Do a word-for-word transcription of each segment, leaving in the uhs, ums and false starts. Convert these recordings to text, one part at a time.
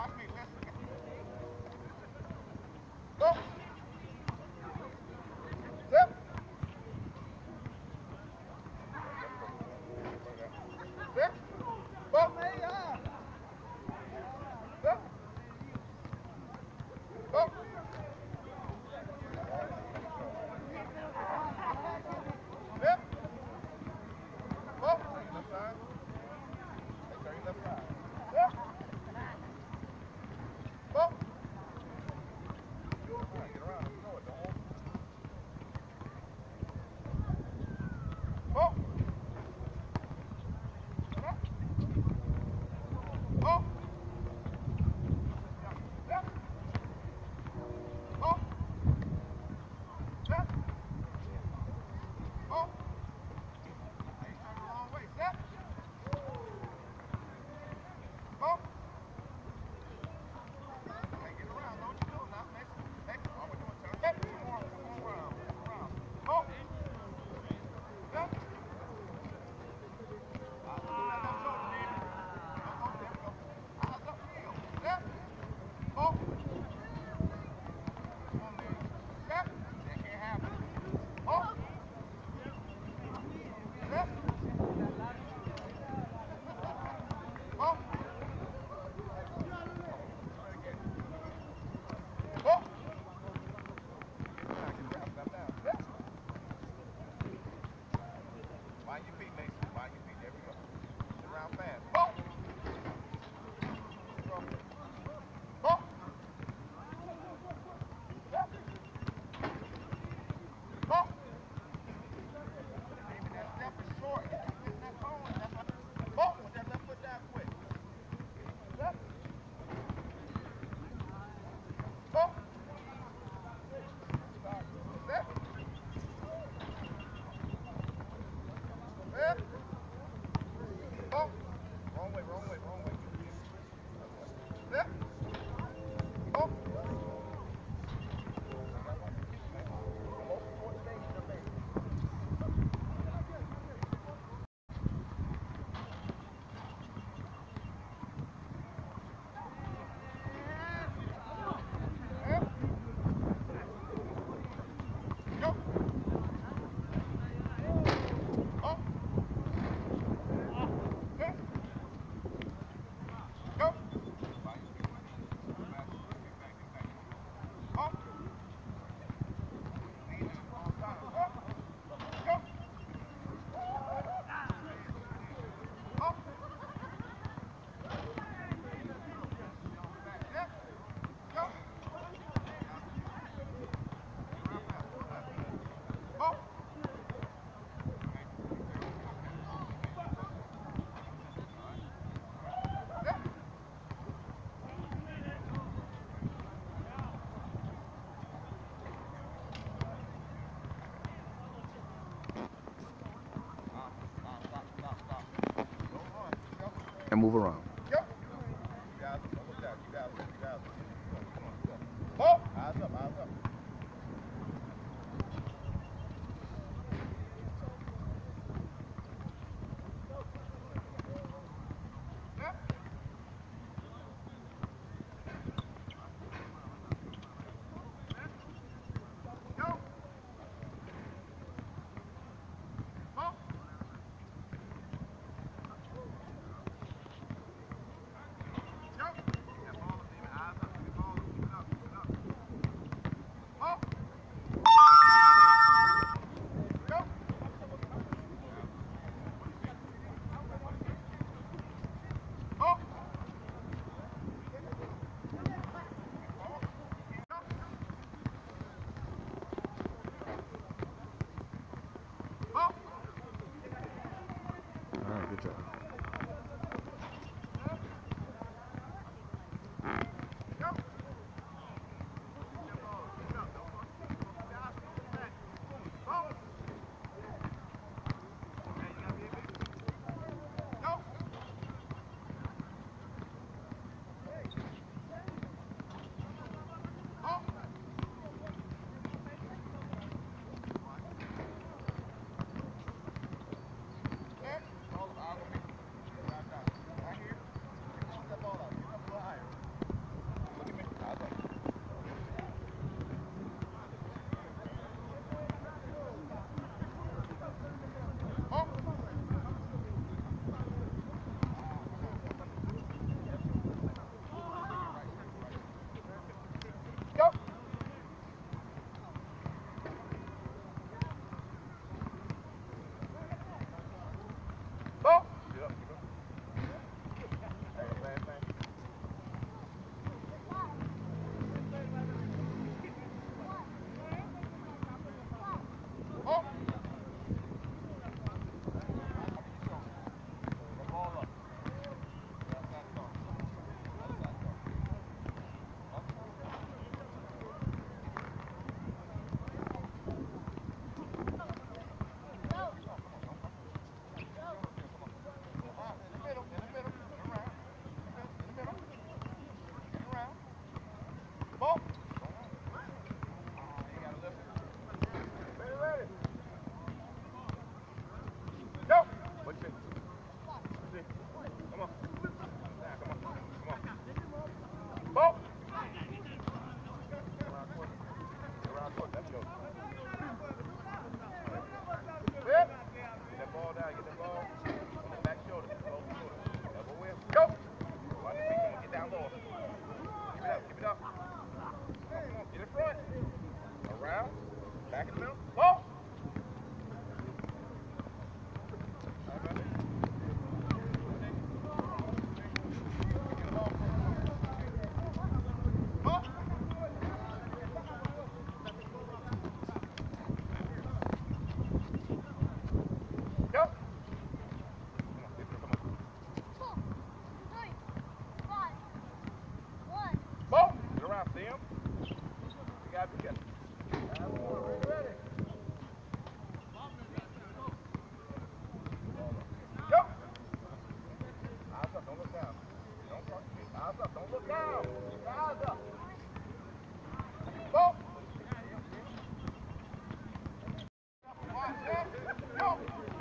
And move around. Yep. You guys, look down. You guys, you guys. Come on, come on. Oh! Eyes up, eyes up. Five together. Ready, ready. Go. Eyes up, don't look down. Don't talk to me. Eyes up, don't look down. Keep your eyes up. Go. Go.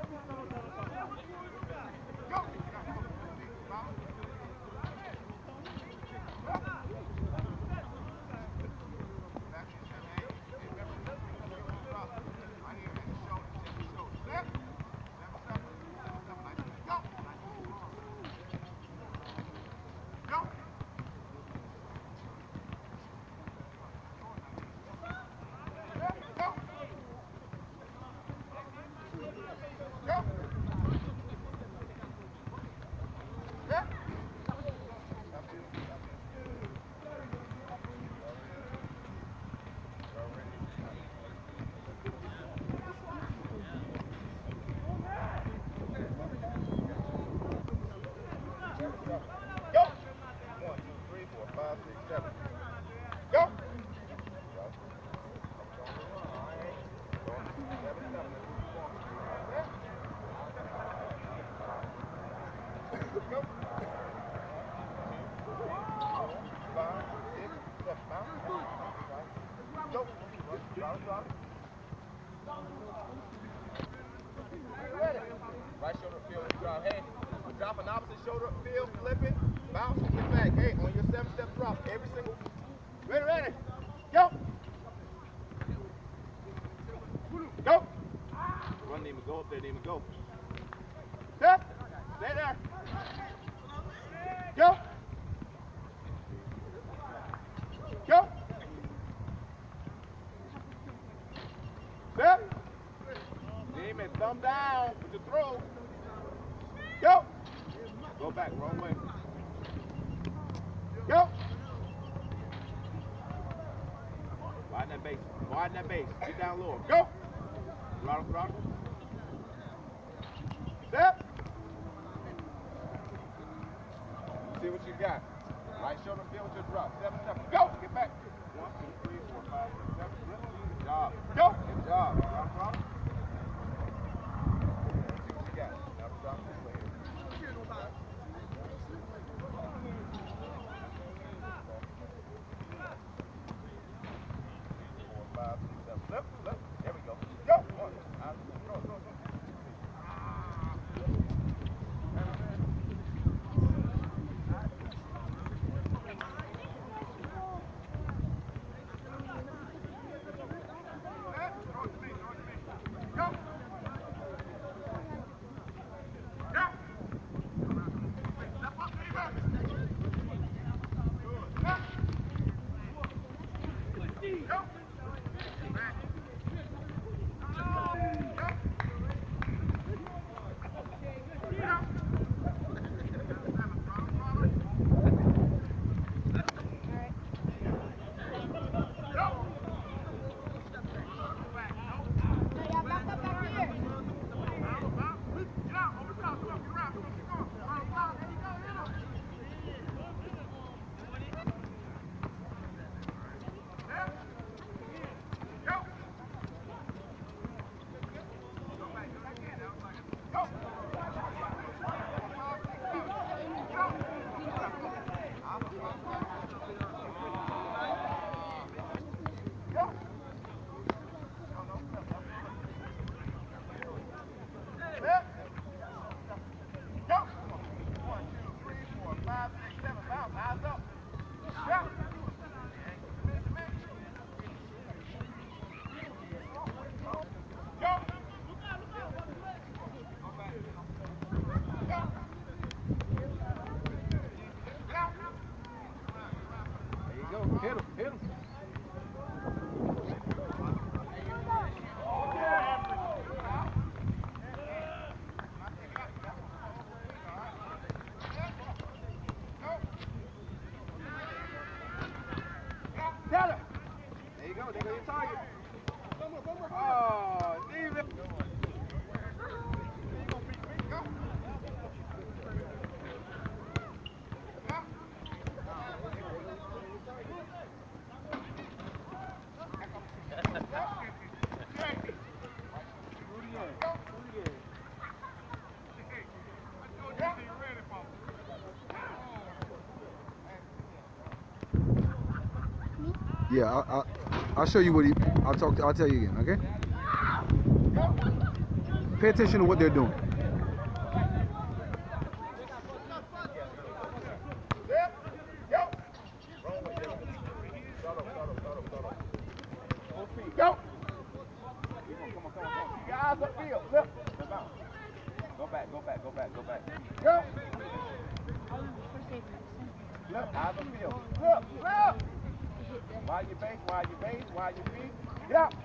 Right shoulder feel and drop. Hey, drop an opposite shoulder, feel, flipping, bounce, and get back. Hey, on your seven step drop, every single. Ready, ready. Go. Go. Run, Neiman, go up there, Neiman, go. Step. Stay there. Go. Go. Step. Neiman, thumb down with the throw. Go. Go back, wrong way. Go. Widen that base. Widen that base. Get down lower. Go. Throttle, throttle. Step. See what you got. Right shoulder, feel with your drop. Seven, seven. Go. Get back. One, two, three, four, five, six, seven. Good job. Go. Good job. Throttle, throttle. See what you got. Now drop this way. Four, five, six, seven. Flip, flip. There we go. Go. One. Out. Throw, throw, throw. Hit him, hit him. Got it. There you go, there goes your target. Oh, Steven. Yeah, I, I, I'll show you what he. I'll talk. I'll tell you again. Okay. Pay attention to what they're doing. Go! Come on, come on, come on. Keep your eyes upfield. Look. Step out. Go back, go back, go back, go back. Go! Look, eyes upfield. Look, look! Why you base, why you base, why you feet? Get out!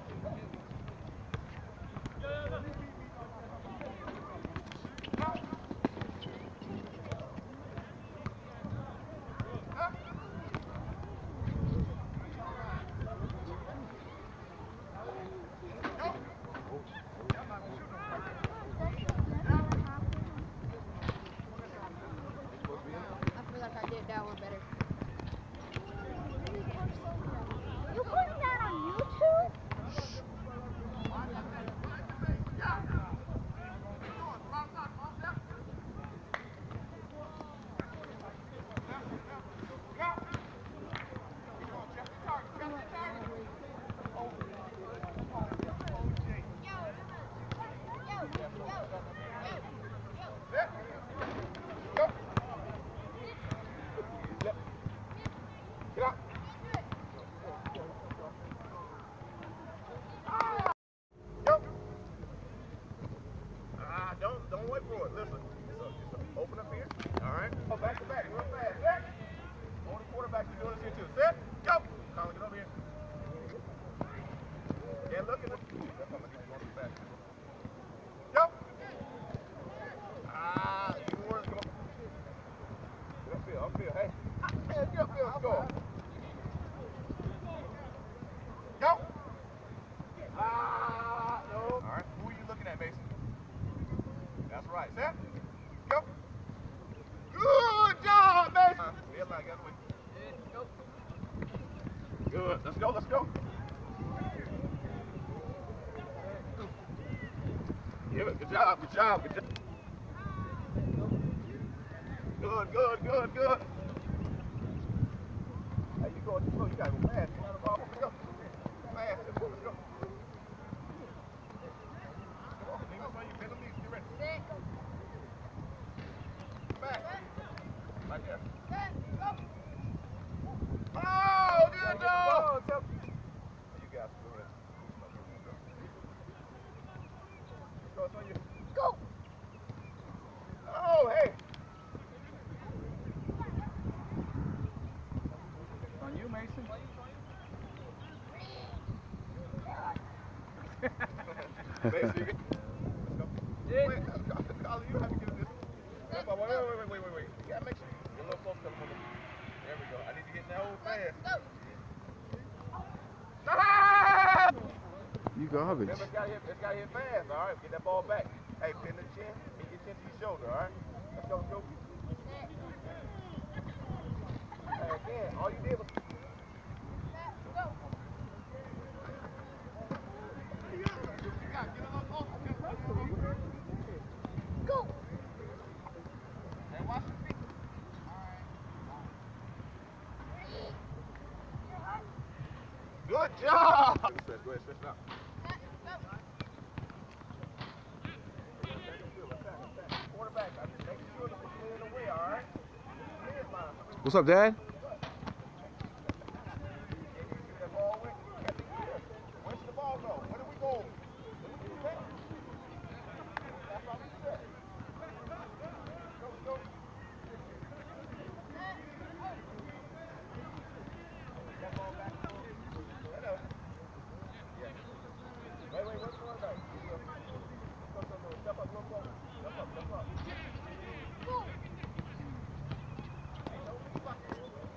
Good. Let's go, let's go. Give it. Good job, good job, good job. Good, good, good, good. Hey, you going too slow. You got to go fast. You got to ball. Let's go. Fast. Let's go, let's go. Come on, leave us on you. Bend them knees. Get ready. Back. Right there. Oh, good dog. You guys go ahead. Go, it's on you. Go. Oh, hey. On you, Mason. Mason, you get... Let's go. Yeah. Wait, Colin, you have to get this. Wait, wait, wait, wait, wait, wait, wait. You gotta make sure you're a little close to the middle. There we go. I need to get that hole fast. You garbage. Remember, it's got to hit, it's got to hit fast, all right? Get that ball back. Hey, pin the chin, pin your chin to your shoulder, all right? Let's go, let's go. Hey, again, all you did was... Go! Hey, watch your feet. Good job! Go ahead, stretch out. Quarterback, make sure to clear the way, all right? What's up, Dad? Where's the ball go? Where do we go? That's all we said. Go, go. That ball back. Wait, wait, what's going on? Step up, real close. Step up, step up.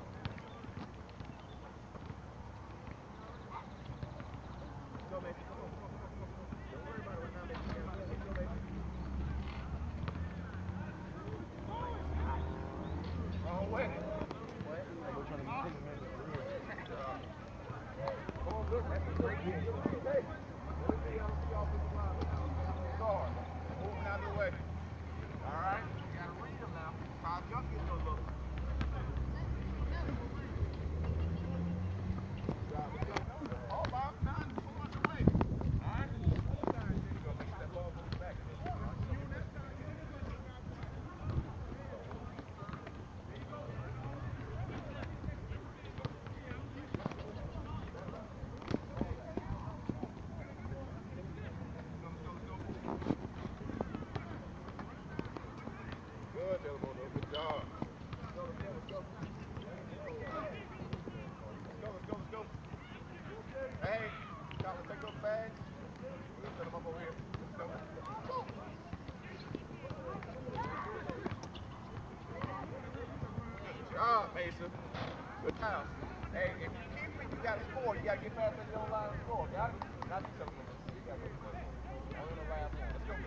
sir. Good time. Hey, if you keep it, you got to score. You got to get past that yellow line and score. Got it? Not do something with this. You got to go. Only the last one. Let's go.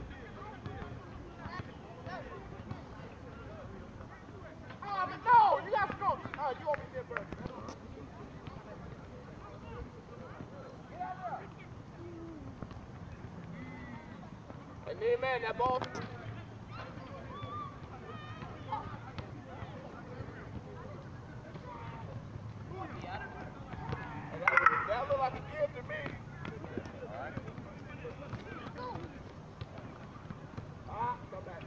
Oh, but no! You got to go. All right, you want me to get Birdie, man. Get out there. Hey, me and man, that ball. That look like a gift to me. All right. Ah, come back.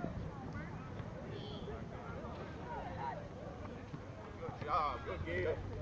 Good job. Good game.